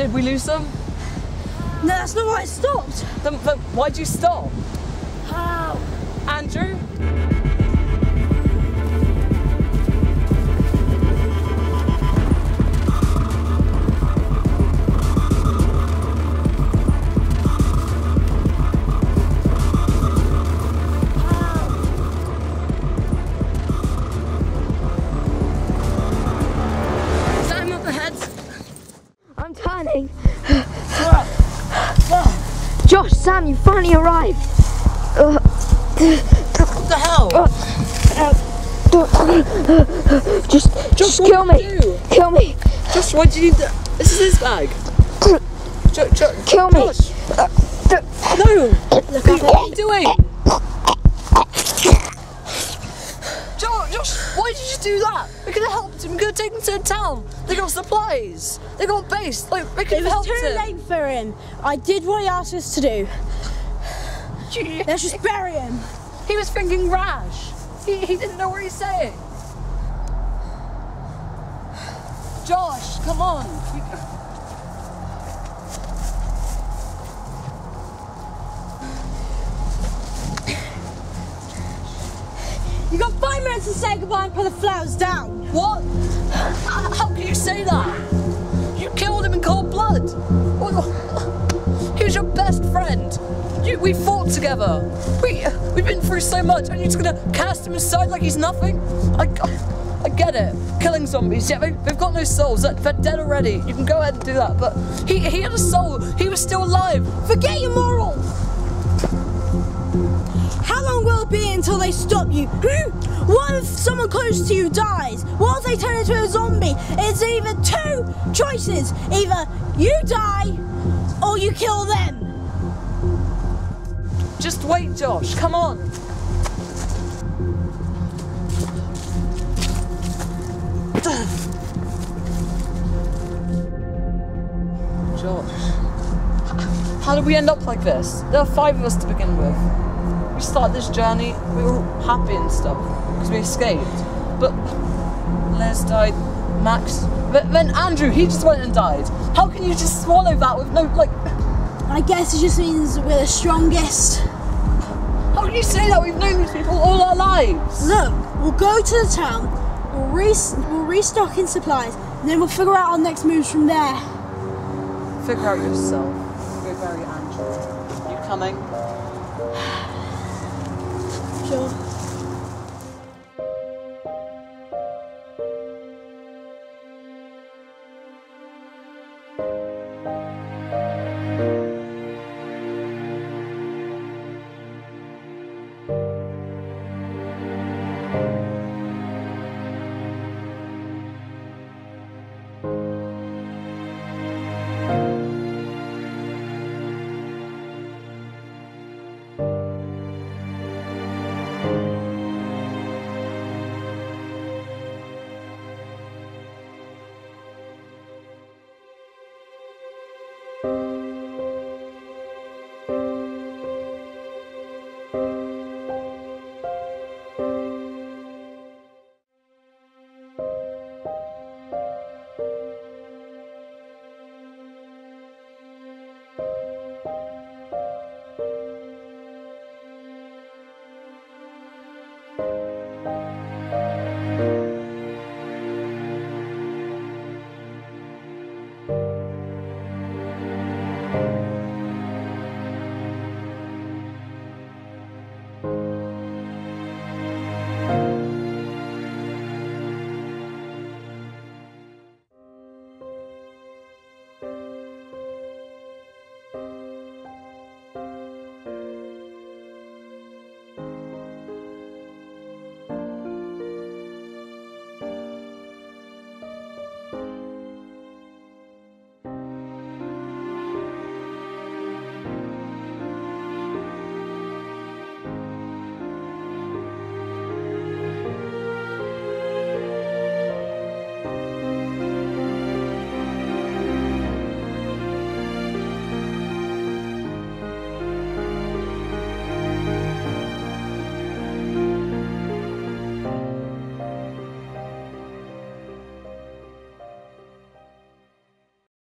Did we lose them? No, that's not why I stopped. Then why'd you stop? How? Andrew? Sam up ahead. I'm turning. Josh, Sam, you finally arrived. What the hell? Just kill me. Kill me. Josh, why did you do that? This is his bag. Kill me. Josh. No! Look, what are you doing? Josh, why did you do that? We could have helped him. We could have taken him to the town. They got supplies. They got a base. Like, we could have helped him. It was too late for him. I did what he asked us to do. Let's just bury him. He was thinking rash. He didn't know what he's saying. Josh, come on. You got 5 minutes to say goodbye and put the flowers down. What? How can you say that? You killed him in cold blood. He was your best friend. We fought together. We've been through so much, and you're just gonna cast him aside like he's nothing? I get it. Killing zombies, yeah, they've got no souls. They're dead already. You can go ahead and do that. But he had a soul. He was still alive. Forget your morals. How long will it be until they stop you? What if someone close to you dies? What if they turn into a zombie? It's either 2 choices. Either you die or you kill them. Just wait, Josh. Come on. Josh. How did we end up like this? There are 5 of us to begin with. We started this journey, we were all happy and stuff, because we escaped. But Les died, Max, then Andrew, he just went and died. How can you just swallow that with no, like... I guess it just means we're the strongest. How can you say that? We've known these people all our lives. Look, we'll go to the town, we'll restock in supplies, and then we'll figure out our next moves from there. Figure out yourself. Go bury Andrew. You coming? Sure.